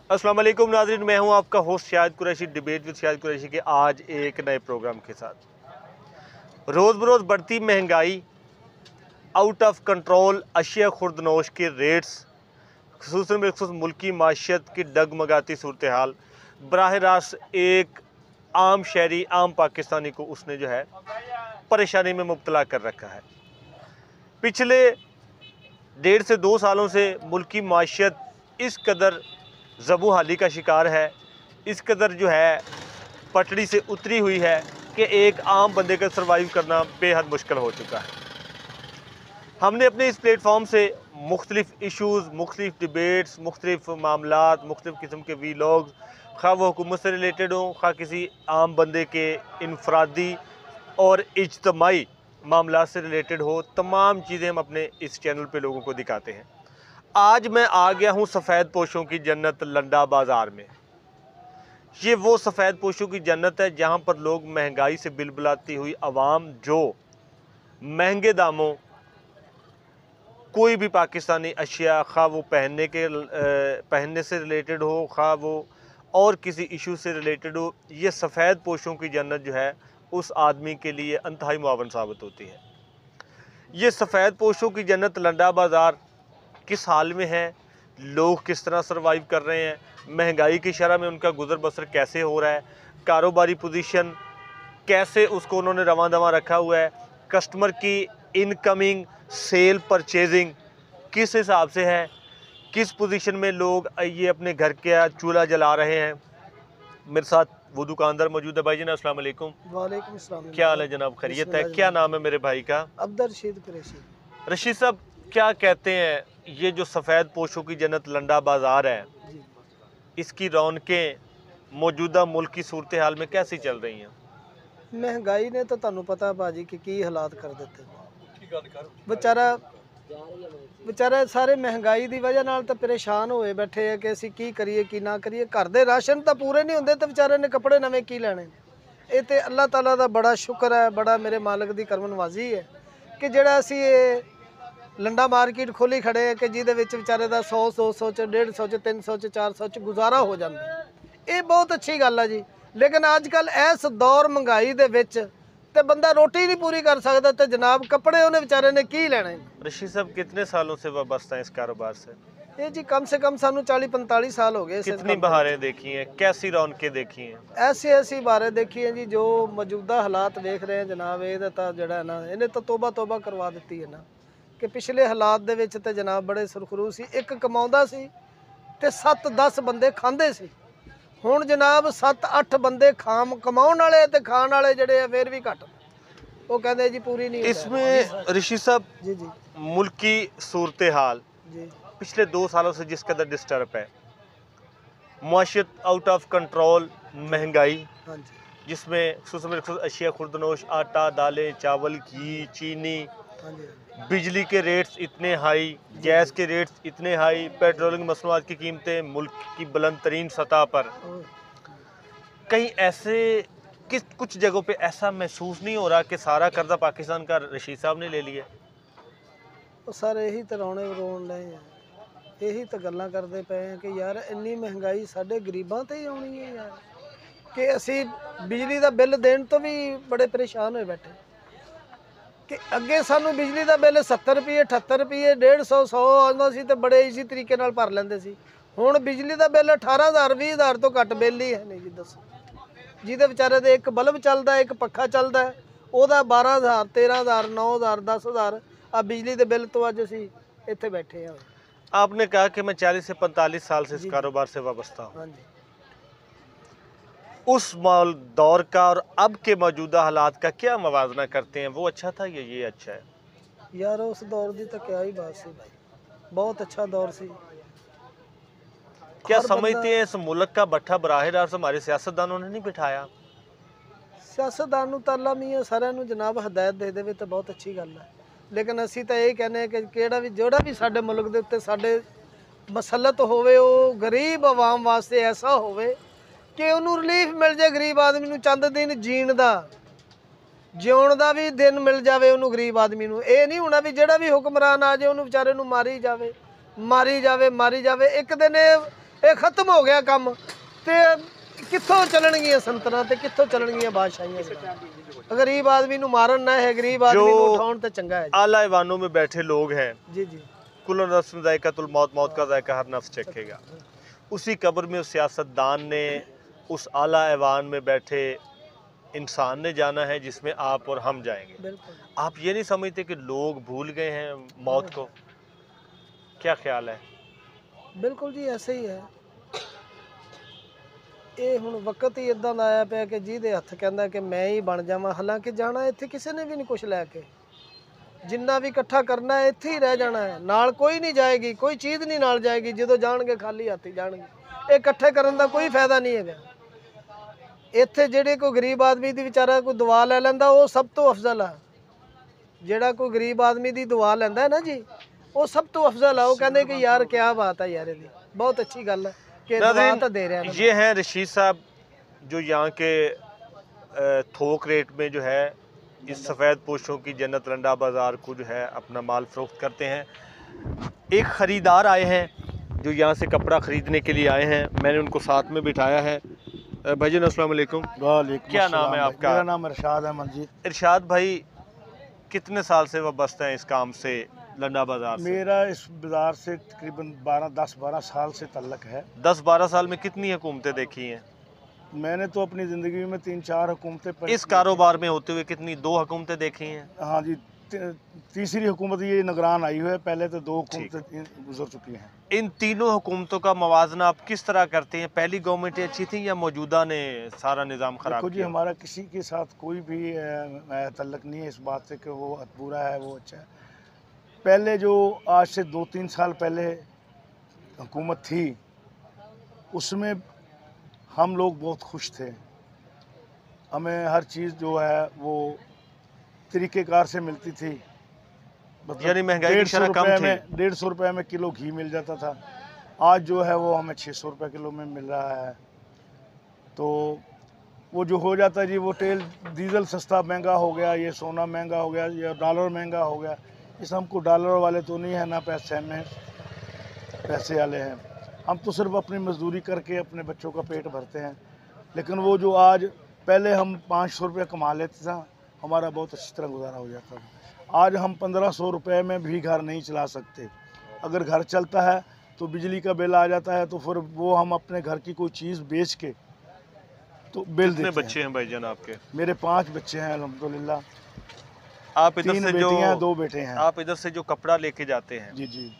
अस्सलाम वालेकुम नाज़रीन, मैं हूं आपका host Shahid Qureshi, debate with Shahid Qureshi के आज एक नए प्रोग्राम के साथ। रोज़ बरोज़ बढ़ती महंगाई, आउट ऑफ कंट्रोल अशिया खुर्दनोश के रेट्स, खुसूसन बिलखुसूस मुल्की माशियत की डगमगाती सूरत हाल बराह रास्त एक आम शहरी, आम पाकिस्तानी को उसने जो है परेशानी में मुब्तला कर रखा है। पिछले 1.5 से 2 सालों से मुल्की माशियत इस कदर ज़बू हाली का शिकार है, इस कदर जो है पटड़ी से उतरी हुई है कि एक आम बंदे का सर्वाइव करना बेहद मुश्किल हो चुका है। हमने अपने इस प्लेटफॉर्म से मुख्तलिफ इशूज़, मुख्तलिफ डिबेट्स, मुख्तलिफ मामलात, मुख्तलिफ किस्म के वीलॉग्स, खा वो हुकूमत से रिलेटेड हों, खा किसी आम बंदे के इनफरादी और इज्तमाई मामलात से रिलेटेड हो, तमाम चीज़ें हम अपने इस चैनल पे लोगों को दिखाते हैं। आज मैं आ गया हूँ सफ़ेद पोशों की जन्नत लंडा बाज़ार में। ये वो सफ़ेद पोशों की जन्नत है जहाँ पर लोग महंगाई से बिलबिलाती हुई आवाम जो महंगे दामों कोई भी पाकिस्तानी अशिया, खा वो पहनने से रिलेटेड हो, खा वो और किसी इशू से रिलेटेड हो, ये सफ़ेद पोशों की जन्नत जो है उस आदमी के लिए इंतहाई मुआवन साबित होती है। ये सफ़ेद पोशों की जन्नत लंडा बाज़ार किस हाल में है, लोग किस तरह सर्वाइव कर रहे हैं, महंगाई की शरह में उनका गुजर बसर कैसे हो रहा है, कारोबारी पोजीशन कैसे उसको उन्होंने रवां दवां रखा हुआ है, कस्टमर की इनकमिंग सेल परचेजिंग किस हिसाब से है, किस पोजीशन में लोग ये अपने घर का चूल्हा जला रहे हैं। मेरे साथ वो दुकानदार मौजूद है। भाई जी अस्सलाम वालेकुम। वालेकुम सलाम। क्या हाल है जनाब, खैरियत है? क्या नाम है मेरे भाई का? अब्दुल रशीद कुरैशी। रशीद साहब, क्या कहते हैं, ये जो सफ़ेद पोशों की जन्नत लंडा बाज़ार है, इसकी रौनकें मौजूदा मुल्क की सूरत हाल में कैसी चल रही हैं? महंगाई ने तो तुहानू पता भाजी कि की हालात कर देते। बेचारा सारे महंगाई की वजह नाल तो परेशान होए बैठे है कि असीं की करिए की ना करिए। घर दे राशन तो पूरे नहीं होंदे तो बेचारे ने कपड़े नवे की लैणे। ये तो अल्लाह ताला दा बड़ा शुक्र है, बड़ा मेरे मालक की करमनवाजी है कि जिहड़ा असीं ये लंडा मार्केट खोली खड़े है कि जिहदे विच बेचारे दा 100 200 च 150 च 300 च 400 च गुजारा हो जाता। ये बहुत अच्छी गल है जी, लेकिन अजकल इस दौर महंगाई दे विच ते बंदा रोटी नहीं पूरी कर सकता तो जनाब कपड़े उन्हें बेचारे ने की लेने। रशीद साहब, कितने सालों से वाबस्ता है इस कारोबार से? ये जी कम से कम सानू 40-45 साल हो गए। कितनी बहारें देखी हैं, कैसी रौनकें देखी हैं? ऐसी ऐसी बारें देखी हैं जी, जो मौजूदा हालात देख रहे हैं जनाब, ये तो जड़ा है ना, इन्हें तो तोबा तोबा करवा दी है ना कि पिछले हालात दे विच ते जनाब बड़े सुरखरू सी, एक कमाउंदा सी ते 7-10 बंदे खांदे सी। हुण जनाब 7-8 बंदे कमाउण वाले ते खाण वाले जड़े आ फिर भी घट, वो कहते जी पूरी नहीं। इसमें रशीद साहब जी जी मुल्क की सूरत हाल जी पिछले 2 सालों से जिस कदर डिस्टर्ब है, मुआशियत आउट ऑफ कंट्रोल, महंगाई हाँ जी जिसमें खुसूसन अशिया खुर्दनोश, आटा, दालें, चावल, घी, चीनी, हाँ जी बिजली के रेट्स इतने हाई, गैस के रेट्स इतने हाई, पेट्रोलिंग मसनूआत की कीमतें मुल्क की बुलंद तरीन सतह पर। कहीं ऐसे कुछ जगहों पे ऐसा महसूस नहीं हो रहा कि सारा कर्जा पाकिस्तान का रशीद साहब ने ले लिया? सर यही तो रोने रोन रहे हैं, यही तो गल्लां करते पे हैं कि यार इन्नी महंगाई साढ़े गरीबां ते ही आनी है यार, कि असी बिजली का बिल देने तो भी बड़े परेशान हो बैठे कि अगे सानू बिजली का बिल 70 रुपये 78 रुपये 150 100 आंदा सी तो बड़े इजी तरीके नाल भर लेंदे सी। हुण बिजली का बिल 18,000 20,000 तो घट बिल ही है नहीं जी। दसो जिहदे बेचारे दे एक बल्ब चलता है, एक पक्खा चलता है, वह 12,000 13,000 9,000 10,000 आ बिजली के बिल तो अज असी इत्थे बैठे हैं। आपने कहा कि मैं 40 से 45 साल से इस कारोबार से वाबस्ता हूँ। हाँ जी। उस दौर का और अब के मौजूदा हालात का क्या मवाजना करते हैं? वो अच्छा था या ये अच्छा है? यार उस दौर की तो क्या ही बात सी भाई, बहुत अच्छा दौर सी। क्या समझते हैं इस मुल्क का बट्ठा बराह रास्त हमारे सियासतदानों ने नहीं बिठाया? सियासतदान नूं ताला मियां सारिਆਂ ਨੂੰ जनाब हदायत दे देवे तो बहुत अच्छी गल है, लेकिन असी तो यही कहने कि किहड़ा भी जोड़ा भी साडे मुल्क दे उत्ते साडे मसलत होवे, वो गरीब आवाम वास्ते ऐसा होवे कि उन्होंने रिलीफ मिल जाए, गरीब आदमी नूं चंद दिन जीण दा जिउण दा भी दिन मिल जाए उन्होंने गरीब आदमी नूं। ये नहीं होना भी जिहड़ा भी हुक्मरान आ जाए उन्होंने बेचारे नूं मारी जावे मारी जावे मारी जावे। एक दिन ਇਹ ਖਤਮ ਹੋ ਗਿਆ ਕੰਮ ਤੇ ਕਿੱਥੋਂ ਚੱਲਣਗੀਆਂ ਸੰਤਨਾਂ ਤੇ ਕਿੱਥੋਂ ਚੱਲਣਗੀਆਂ ਬਾਦਸ਼ਾਹੀਆਂ। गरीब आदमी नु मारन ना है, गरीब आदमी नु उठाउन तो चंगा है। आला ऐवानों में बैठे लोग हैं, जी जी, कुल्लु नफ्स ज़ायक़तुल मौत, मौत का जायका हर नफ्स चखेगा। उसी कब्र में उस सियासतदान ने, उस आला ऐवान में बैठे इंसान ने जाना है जिसमें आप और हम जाएंगे। आप ये नहीं समझते कि लोग भूल गए हैं मौत को? क्या ख्याल है? बिल्कुल जी ऐसे ही है। ਇਹ ਹੁਣ ਵਕਤ ਹੀ ਇਦਾਂ ਦਾ ਆਇਆ ਪਿਆ ਕਿ ਜਿਹਦੇ ਹੱਥ ਕਹਿੰਦਾ ਕਿ ਮੈਂ ਹੀ ਬਣ ਜਾਵਾਂ, ਹਾਲਾਂਕਿ ਜਾਣਾ ਇੱਥੇ ਕਿਸੇ ਨੇ ਵੀ ਨਹੀਂ ਕੁਝ ਲੈ ਕੇ, ਜਿੰਨਾ ਵੀ ਇਕੱਠਾ ਕਰਨਾ ਹੈ ਇੱਥੇ ਹੀ ਰਹਿ ਜਾਣਾ ਹੈ, ਨਾਲ ਕੋਈ ਨਹੀਂ ਜਾਏਗੀ, ਕੋਈ ਚੀਜ਼ ਨਹੀਂ ਨਾਲ ਜਾਏਗੀ। ਜਦੋਂ ਜਾਣਗੇ ਖਾਲੀ ਹੱਥ ਹੀ ਜਾਣਗੇ। ਇਹ ਇਕੱਠੇ ਕਰਨ ਦਾ ਕੋਈ ਫਾਇਦਾ ਨਹੀਂ ਹੈਗਾ। ਇੱਥੇ ਜਿਹੜੇ ਕੋਈ ਗਰੀਬ ਆਦਮੀ ਦੀ ਵਿਚਾਰਾ ਕੋਈ ਦੁਆ ਲੈ ਲੈਂਦਾ ਉਹ ਸਭ ਤੋਂ ਅਫਜ਼ਲ ਆ। ਜਿਹੜਾ ਕੋਈ ਗਰੀਬ ਆਦਮੀ ਦੀ ਦੁਆ ਲੈਂਦਾ ਹੈ ਨਾ ਜੀ, ਉਹ ਸਭ ਤੋਂ ਅਫਜ਼ਲ ਆ। ਉਹ ਕਹਿੰਦੇ ਕਿ ਯਾਰ ਕੀ ਬਾਤ ਹੈ ਯਾਰ, ਇਹਦੀ ਬਹੁਤ ਅੱਛੀ ਗੱਲ ਹੈ। ये है रशीद साहब जो यहाँ के थोक रेट में जो है इस सफ़ेद पोशों की जन्नत रंडा बाज़ार को जो है अपना माल फ़रोख्त करते हैं। एक ख़रीदार आए हैं जो यहाँ से कपड़ा ख़रीदने के लिए आए हैं, मैंने उनको साथ में बिठाया है। भाईजान अस्सलाम वालेकुम। क्या नाम है आपका? मेरा नाम इरशाद अहमद जी। इरशाद भाई कितने साल से वाबस्ता हैं इस काम से, लंडा बाज़ार से? मेरा इस बाज़ार से तकरीबन 10-12 साल से तल्लक है। 10-12 साल में कितनी हुकूमतें देखी हैं? मैंने तो अपनी ज़िंदगी में 3-4 हुकूमतें। इस कारोबार में होते हुए कितनी? 2 हुकूमतें देखी हैं? हाँ जी, तीसरी हुकूमत ये निगरान आई हुई है, पहले तो 2 हुकूमतें गुजर चुकी हैं। इन तीनों हुकूमतों का मवाजना आप किस तरह करते हैं? पहली गवर्नमेंट अच्छी थी या मौजूदा ने सारा निज़ाम ख़राब देखो जी, किया? हमारा किसी के साथ कोई भी तल्लक नहीं है इस बात से कि वो बुरा है वो अच्छा है। पहले जो आज से 2-3 साल पहले हुकूमत थी उसमें हम लोग बहुत खुश थे। हमें हर चीज़ जो है वो तरीक़ेकार से मिलती थी। मतलब यानी महंगाई की शरह कम थी। 150 रुपये में किलो घी मिल जाता था। आज जो है वो हमें 600 रुपये किलो में मिल रहा है। तो वो जो हो जाता है जी, वो तेल डीजल सस्ता महंगा हो गया, ये सोना महंगा हो गया, या डॉलर महंगा हो गया। इस हमको डॉलर वाले तो नहीं है ना पैसे में पैसे वाले हैं। हम तो सिर्फ अपनी मजदूरी करके अपने बच्चों का पेट भरते हैं। लेकिन वो जो आज, पहले हम 500 रुपये कमा लेते था, हमारा बहुत अच्छी तरह गुजारा हो जाता था। आज हम 1500 रुपये में भी घर नहीं चला सकते। अगर घर चलता है तो बिजली का बिल आ जाता है, तो फिर वो हम अपने घर की कोई चीज़ बेच के तो बिल देते हैं। कितने बच्चे हैं भाईजान आपके? मेरे 5 बच्चे हैं अल्हम्दुलिल्लाह। आप इधर 3 से बेटियां 2 बेटे हैं। आप इधर से जो कपड़ा लेके जाते हैं, जी जी,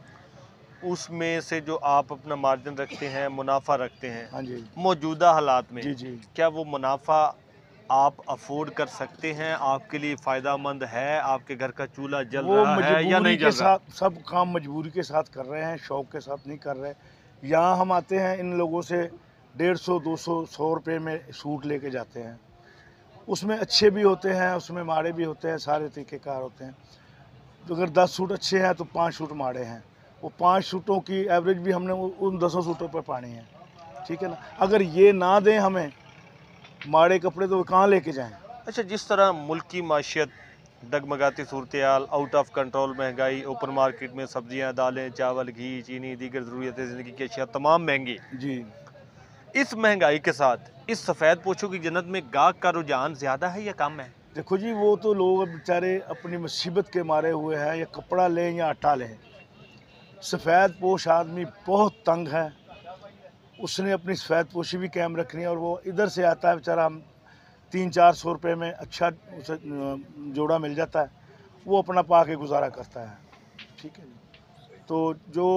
उसमें से जो आप अपना मार्जिन रखते हैं, मुनाफा रखते हैं, हाँ जी, मौजूदा हालात में जी जी, क्या वो मुनाफा आप अफोर्ड कर सकते हैं? आपके लिए फ़ायदेमंद है? आपके घर का चूल्हा जल वो रहा है या नहीं के जल रहा? साथ सब काम मजबूरी के साथ कर रहे हैं, शौक के साथ नहीं कर रहे। यहाँ हम आते हैं, इन लोगों से 150, 200, 100 रुपये में सूट लेके जाते हैं। उसमें अच्छे भी होते हैं, उसमें माड़े भी होते हैं, सारे तरीक़ेकार होते हैं। तो अगर 10 सूट अच्छे हैं तो 5 सूट माड़े हैं। वो 5 सूटों की एवरेज भी हमने उन 10 सूटों पर पानी है, ठीक है ना। अगर ये ना दें हमें माड़े कपड़े तो वो कहाँ लेके जाएं। अच्छा, जिस तरह मुल्क की माशियत डगमगाती सूरत-ए-हाल, आउट ऑफ कंट्रोल महंगाई, ओपन मार्केट में सब्जियां, दालें, चावल, घी, चीनी, दीगर ज़रूरियात ज़िंदगी की अशिया तमाम महंगी। जी, इस महंगाई के साथ इस सफ़ेद पोशों की जन्नत में गाहक का रुझान ज़्यादा है या कम है? देखो जी, वो तो लोग बेचारे अपनी मुसीबत के मारे हुए हैं, या कपड़ा लें या आटा लें। सफ़ेद पोश आदमी बहुत तंग है, उसने अपनी सफ़ेद पोशी भी कायम रखनी है, और वो इधर से आता है बेचारा, 300-400 रुपये में अच्छा उसे जोड़ा मिल जाता है, वो अपना पा के गुजारा करता है, ठीक है जी। तो जो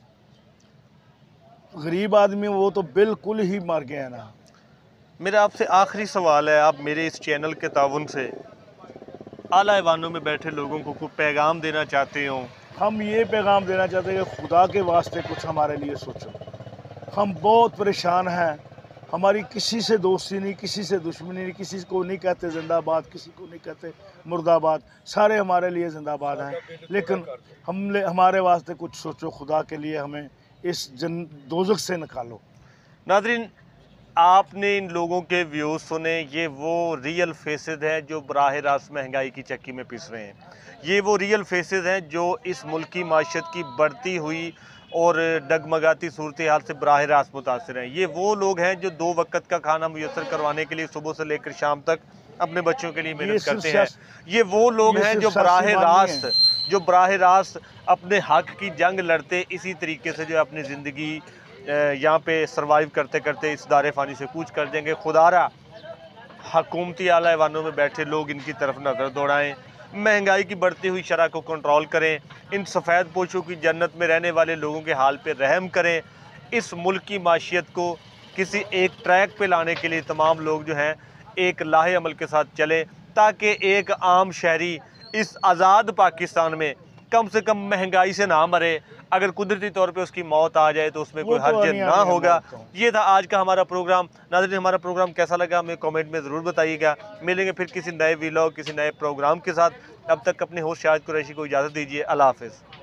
गरीब आदमी वो तो बिल्कुल ही मर गया ना। मेरा आपसे आखिरी सवाल है, आप मेरे इस चैनल के ताउन से आला ऐवानों में बैठे लोगों को कोई पैगाम देना चाहते हो? हम ये पैगाम देना चाहते हैं कि खुदा के वास्ते कुछ हमारे लिए सोचो। हम बहुत परेशान हैं, हमारी किसी से दोस्ती नहीं, किसी से दुश्मनी नहीं, किसी को नहीं कहते जिंदाबाद, किसी को नहीं कहते मुर्दाबाद, सारे हमारे लिए जिंदाबाद हैं। लेकिन हमारे वास्ते कुछ सोचो, खुदा के लिए हमें इस दोज़ख से निकालो। नाज़रीन, आपने इन लोगों के व्यूज़ सुने, ये वो रियल फेसेस हैं जो बराह रास्त महंगाई की चक्की में पिस रहे हैं। ये वो रियल फेसेस हैं जो इस मुल्क की माशत की बढ़ती हुई और डगमगाती सूरत हाल से बराह रास्त मुतासर हैं। ये वो लोग हैं जो 2 वक्त का खाना मुयस्सर करवाने के लिए सुबह से लेकर शाम तक अपने बच्चों के लिए मेहनत करते हैं। ये वो लोग हैं जो बराह रास्त अपने हक की जंग लड़ते इसी तरीके से जो अपनी ज़िंदगी यहाँ पे सरवाइव करते करते इस दारे फ़ानी से कूच कर देंगे। खुदारा हकूमती आला ऐवानों में बैठे लोग इनकी तरफ नज़र दौड़ाएँ, महंगाई की बढ़ती हुई शरह को कंट्रोल करें, इन सफ़ेद पोशों की जन्नत में रहने वाले लोगों के हाल पे रहम करें। इस मुल्क की माशियत को किसी एक ट्रैक पे लाने के लिए तमाम लोग जो हैं एक लाहे अमल के साथ चलें, ताकि एक आम शहरी इस आज़ाद पाकिस्तान में कम से कम महंगाई से ना मरे। अगर कुदरती तौर पे उसकी मौत आ जाए तो उसमें कोई हर्ज ना होगा। ये था आज का हमारा प्रोग्राम। नाज़रीन, हमारा प्रोग्राम कैसा लगा हमें कमेंट में ज़रूर बताइएगा। मिलेंगे फिर किसी नए व्लॉग, किसी नए प्रोग्राम के साथ। अब तक अपने होस्ट शाहिद कुरैशी को इजाज़त दीजिए। अल्लाह हाफ़िज़।